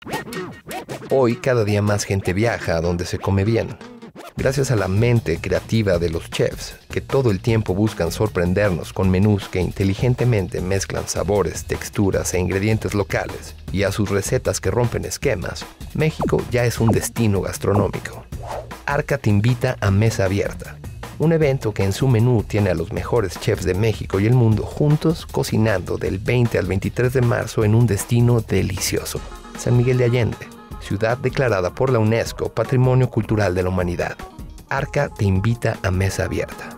Hoy cada día más gente viaja a donde se come bien. Gracias a la mente creativa de los chefs, que todo el tiempo buscan sorprendernos con menús que inteligentemente mezclan sabores, texturas e ingredientes locales, y a sus recetas que rompen esquemas, México ya es un destino gastronómico. Arca te invita a Mesa Abierta, un evento que en su menú tiene a los mejores chefs de México y el mundo juntos cocinando del 20 al 23 de marzo en un destino delicioso, San Miguel de Allende, ciudad declarada por la UNESCO Patrimonio Cultural de la Humanidad. Arca te invita a Mesa Abierta.